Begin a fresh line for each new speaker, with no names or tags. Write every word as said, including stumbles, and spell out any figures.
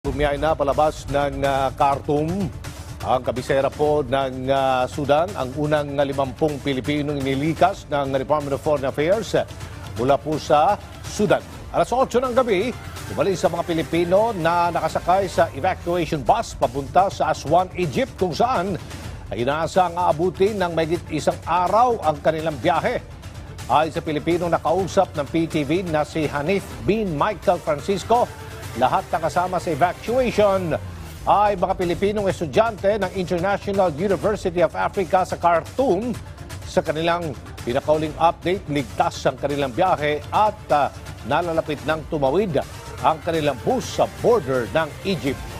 Bumiyay na palabas ng uh, Khartoum, ang kabisera po ng uh, Sudan, ang unang limampung Pilipinong inilikas ng Department of Foreign Affairs mula po sa Sudan. Alas otso ng gabi, umalis sa mga Pilipino na nakasakay sa evacuation bus papunta sa Aswan, Egypt, kung saan ay inaasang aabutin ng mahigit isang araw ang kanilang biyahe. Ayon sa Pilipinong nakausap ng P T V na si Hanif bin Michael Francisco, lahat na kasama sa evacuation ay mga Pilipinong estudyante ng International University of Africa sa Khartoum. Sa kanilang pinakauling update, ligtas ang kanilang biyahe at uh, nalalapit ng tumawid ang kanilang bus sa border ng Egypt.